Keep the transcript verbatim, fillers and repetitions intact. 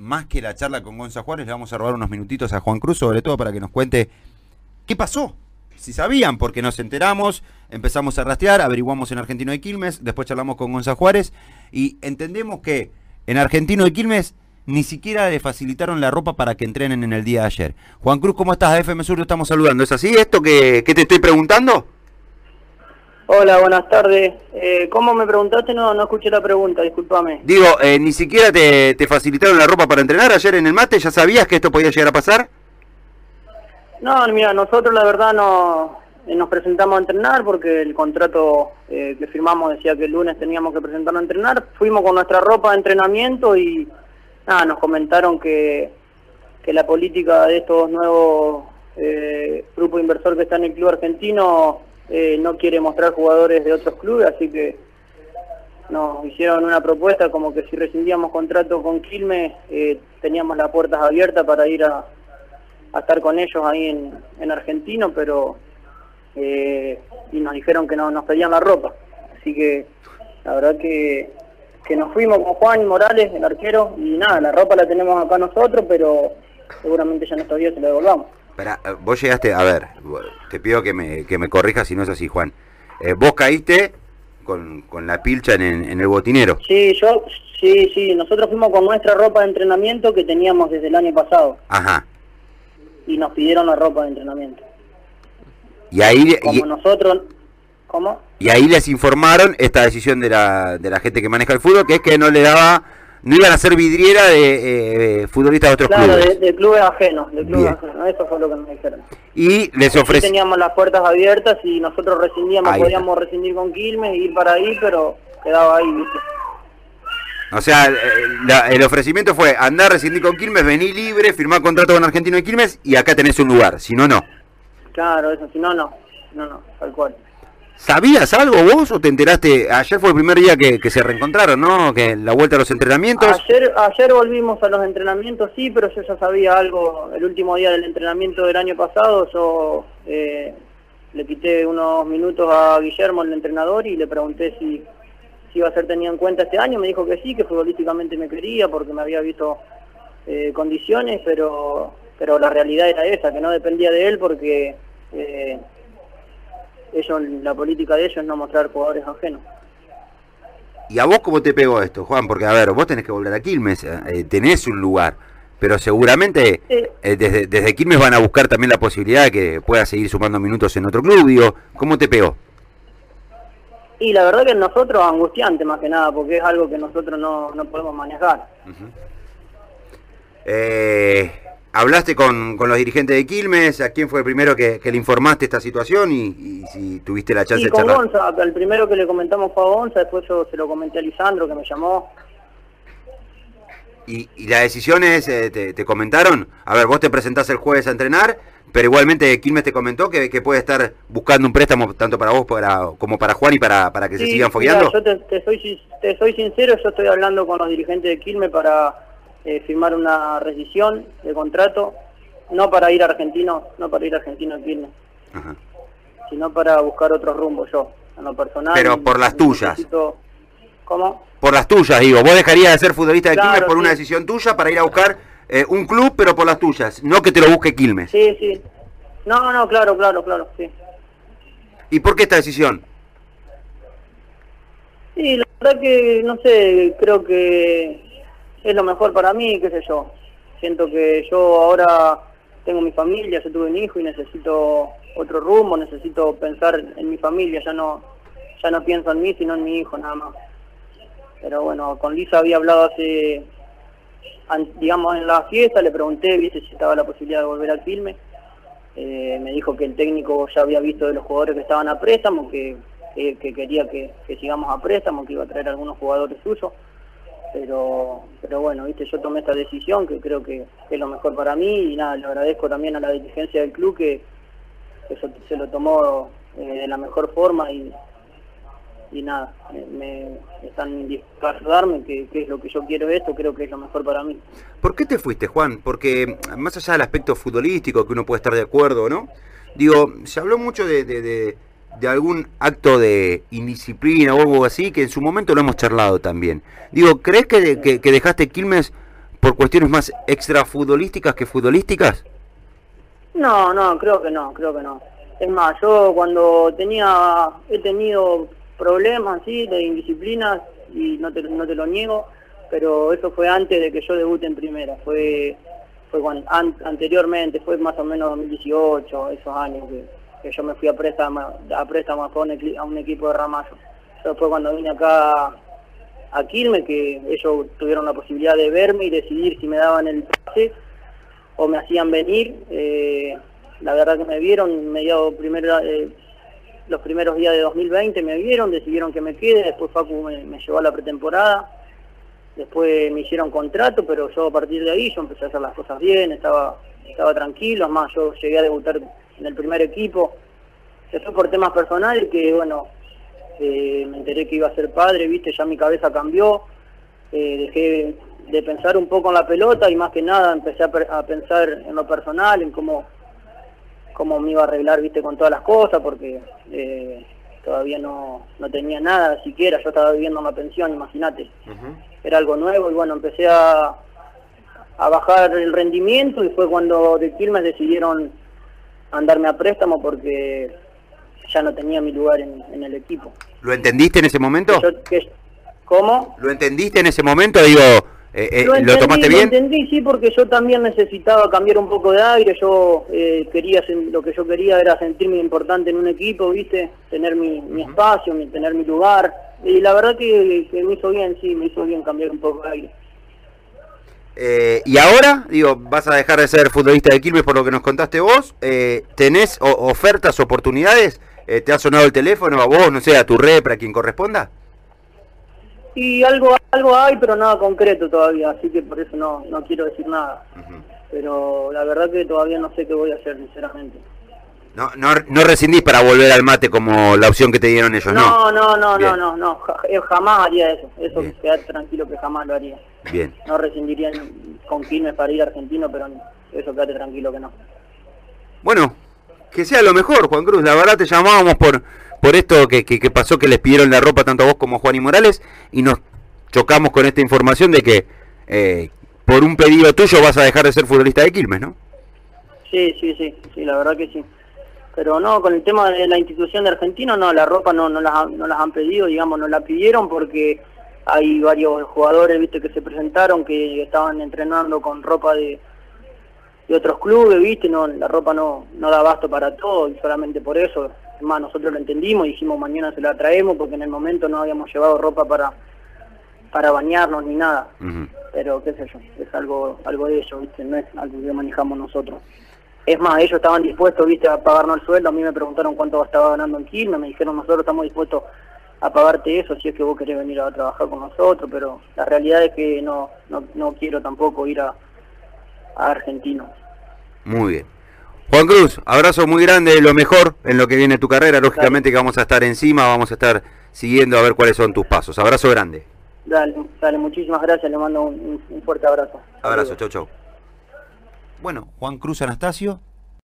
más que la charla con Gonza Juárez, le vamos a robar unos minutitos a Juan Cruz, sobre todo para que nos cuente qué pasó. Si sabían, porque nos enteramos, empezamos a rastrear, averiguamos en Argentino de Quilmes, después charlamos con Gonza Juárez y entendemos que en Argentino de Quilmes ni siquiera le facilitaron la ropa para que entrenen en el día de ayer. Juan Cruz, ¿cómo estás? A F M Sur lo estamos saludando. ¿Es así esto que, que te estoy preguntando? Hola, buenas tardes. Eh, ¿Cómo me preguntaste? No, no escuché la pregunta, discúlpame. Digo, eh, ¿ni siquiera te, te facilitaron la ropa para entrenar ayer en el mate? ¿Ya sabías que esto podía llegar a pasar? No, mira, nosotros la verdad no eh, nos presentamos a entrenar porque el contrato eh, que firmamos decía que el lunes teníamos que presentarnos a entrenar. Fuimos con nuestra ropa de entrenamiento y nada, nos comentaron que, que la política de estos nuevos eh, grupos inversor que está en el club argentino eh, no quiere mostrar jugadores de otros clubes, así que nos hicieron una propuesta como que si rescindíamos contrato con Quilmes eh, teníamos las puertas abiertas para ir a a estar con ellos ahí en, en Argentino, pero eh, y nos dijeron que no nos pedían la ropa, así que la verdad que, que nos fuimos con Juan Morales, el arquero, y nada, la ropa la tenemos acá nosotros, pero seguramente ya en estos días se la devolvamos. Espera, vos llegaste, a ver, te pido que me, que me corrijas si no es así, Juan. Eh, vos caíste con, con la pilcha en, en el botinero. Sí, yo, sí, sí, nosotros fuimos con nuestra ropa de entrenamiento que teníamos desde el año pasado. Ajá. Y nos pidieron la ropa de entrenamiento. Y ahí como y, nosotros, ¿cómo? Y ahí les informaron esta decisión de la de la gente que maneja el fútbol, que es que no le daba, no iban a ser vidriera de eh, futbolistas de otros claro, clubes. Claro, de, de clubes ajenos, de clubes ajenos, eso fue lo que nos dijeron. Y les ofrecieron. Teníamos las puertas abiertas y nosotros rescindíamos, ahí podíamos está. rescindir con Quilmes y ir para ahí, pero quedaba ahí, ¿viste? O sea, el, la, el ofrecimiento fue andar, rescindir con Quilmes, venir libre, firmar contrato con Argentino de Quilmes y acá tenés un lugar, si no, no. Claro, eso, si no, no, no, no, tal cual. ¿Sabías algo vos o te enteraste? Ayer fue el primer día que, que se reencontraron, ¿no? Que la vuelta a los entrenamientos. Ayer, ayer volvimos a los entrenamientos, sí, pero yo ya sabía algo. El último día del entrenamiento del año pasado, yo eh, le quité unos minutos a Guillermo, el entrenador, y le pregunté si... si iba a ser tenido en cuenta este año. Me dijo que sí, que futbolísticamente me quería porque me había visto eh, condiciones, pero pero la realidad era esa, que no dependía de él porque eh, ellos, la política de ellos es no mostrar jugadores ajenos. ¿Y a vos cómo te pegó esto, Juan? Porque, a ver, vos tenés que volver a Quilmes, eh, tenés un lugar, pero seguramente sí. eh, desde, desde Quilmes van a buscar también la posibilidad de que puedas seguir sumando minutos en otro club, digo, ¿cómo te pegó? Y la verdad que nosotros angustiante más que nada, porque es algo que nosotros no, no podemos manejar. Uh-huh. eh, ¿Hablaste con, con los dirigentes de Quilmes? ¿A quién fue el primero que, que le informaste esta situación y, y si tuviste la chance sí, de con charlar? Gonza, el primero que le comentamos fue a Gonza, después yo se lo comenté a Lisandro que me llamó. ¿Y, y la decisión es, eh, te, te comentaron? A ver, vos te presentás el jueves a entrenar, pero igualmente Quilmes te comentó que, que puede estar buscando un préstamo tanto para vos para, como para Juan y para, para que sí, se sigan fogueando. Mira, yo te, te, soy, te soy sincero, yo estoy hablando con los dirigentes de Quilmes para eh, firmar una rescisión de contrato, no para ir a Argentino, no para ir a Argentino a Quilmes, Ajá. sino para buscar otro rumbo yo, en lo personal. Pero por las tuyas. Necesito... ¿Cómo? Por las tuyas, digo. Vos dejarías de ser futbolista de claro, Quilmes por sí. una decisión tuya para ir a buscar eh, un club, pero por las tuyas, no que te lo busque Quilmes. Sí, sí. No, no, claro, claro, claro, sí. ¿Y por qué esta decisión? Sí, la verdad que, no sé, creo que es lo mejor para mí, qué sé yo. Siento que yo ahora tengo mi familia, yo tuve un hijo y necesito otro rumbo, necesito pensar en mi familia, ya no ya no pienso en mí, sino en mi hijo nada más. Pero bueno, con Lisa había hablado hace, digamos, en la fiesta, le pregunté, viste, si estaba la posibilidad de volver al Quilmes. Eh, me dijo que el técnico ya había visto de los jugadores que estaban a préstamo, que, que, que quería que, que sigamos a préstamo, que iba a traer algunos jugadores suyos. Pero pero bueno, viste, yo tomé esta decisión que creo que, que es lo mejor para mí y nada, le agradezco también a la dirigencia del club que, que eso, se lo tomó eh, de la mejor forma y, y nada, me, me están dispuestos a ayudarme, que, que es lo que yo quiero esto, creo que es lo mejor para mí. ¿Por qué te fuiste, Juan? Porque más allá del aspecto futbolístico, que uno puede estar de acuerdo o no, digo, se habló mucho de, de, de, de algún acto de indisciplina o algo así, que en su momento lo hemos charlado también. Digo, ¿crees que, que, que dejaste Quilmes por cuestiones más extrafutbolísticas que futbolísticas? No, no, creo que no, creo que no. Es más, yo cuando tenía, he tenido problemas así de indisciplinas, y no te, no te lo niego, pero eso fue antes de que yo debute en primera, fue fue cuando, an, anteriormente, fue más o menos dos mil dieciocho, esos años que, que yo me fui a préstamo, a préstamo a un, a un equipo de Ramallo. Eso fue cuando vine acá a Quilmes, que ellos tuvieron la posibilidad de verme y decidir si me daban el pase o me hacían venir. Eh, la verdad que me vieron, mediado primero, eh, los primeros días de dos mil veinte me vieron, decidieron que me quede, después Facu me, me llevó a la pretemporada, después me hicieron contrato, pero yo a partir de ahí yo empecé a hacer las cosas bien, estaba, estaba tranquilo, es más, yo llegué a debutar en el primer equipo. Se fue por temas personales que, bueno, eh, me enteré que iba a ser padre, viste, ya mi cabeza cambió, eh, dejé de pensar un poco en la pelota y más que nada empecé a, a pensar en lo personal, en cómo, cómo me iba a arreglar, viste, con todas las cosas, porque eh, todavía no, no tenía nada siquiera, yo estaba viviendo una pensión, imagínate. Uh-huh. Era algo nuevo y bueno, empecé a, a bajar el rendimiento y fue cuando de Quilmes decidieron andarme a préstamo porque ya no tenía mi lugar en, en el equipo. ¿Lo entendiste en ese momento? Que yo, que, ¿Cómo? ¿Lo entendiste en ese momento? Digo, eh, eh, lo, entendí, ¿lo tomaste bien? Lo entendí, sí, porque yo también necesitaba cambiar un poco de aire. Yo eh, quería, lo que yo quería era sentirme importante en un equipo, ¿viste? Tener mi, mi uh-huh. espacio, mi, tener mi lugar. Y la verdad que, que me hizo bien, sí, me hizo bien cambiar un poco de aire. Eh, y ahora, digo, vas a dejar de ser futbolista de Quilmes por lo que nos contaste vos. Eh, ¿Tenés o, ofertas, oportunidades? Eh, ¿Te ha sonado el teléfono a vos, no sé, a tu repra, a quien corresponda? Y algo algo hay, pero nada concreto todavía, así que por eso no, no quiero decir nada. Uh-huh. Pero la verdad que todavía no sé qué voy a hacer, sinceramente. No, no, no rescindís para volver al mate como la opción que te dieron ellos, ¿no? No, no, no, no, no, no, jamás haría eso. Eso, quedar tranquilo que jamás lo haría. Bien. No rescindiría con Quilmes para ir a Argentino, pero eso quédate tranquilo que no. Bueno, que sea lo mejor, Juan Cruz. La verdad te llamábamos por por esto que, que, que pasó, que les pidieron la ropa tanto a vos como a Juan y Morales, y nos chocamos con esta información de que eh, por un pedido tuyo vas a dejar de ser futbolista de Quilmes, ¿no? Sí, sí, sí, sí, la verdad que sí. Pero no, con el tema de la institución de Argentino, no, la ropa no, no, las, no las han pedido, digamos, no la pidieron porque hay varios jugadores, viste, que se presentaron, que estaban entrenando con ropa de, de otros clubes, viste, no, la ropa no, no da abasto para todo, y solamente por eso, es más, nosotros lo entendimos y dijimos mañana se la traemos porque en el momento no habíamos llevado ropa para para bañarnos ni nada. Uh-huh. Pero qué sé yo, es algo algo de ellos, viste, no es algo que manejamos nosotros. Es más, ellos estaban dispuestos, viste, a pagarnos el sueldo. A mí me preguntaron cuánto estaba ganando en Quilmes, me dijeron nosotros estamos dispuestos a pagarte eso si es que vos querés venir a trabajar con nosotros, pero la realidad es que no no, no quiero tampoco ir a, a Argentino. Muy bien. Juan Cruz, abrazo muy grande, lo mejor en lo que viene tu carrera, lógicamente. Dale. Que vamos a estar encima, vamos a estar siguiendo a ver cuáles son tus pasos. Abrazo grande. Dale, dale, muchísimas gracias, le mando un, un fuerte abrazo. Abrazo, chau, chau. Bueno, Juan Cruz Anastasio.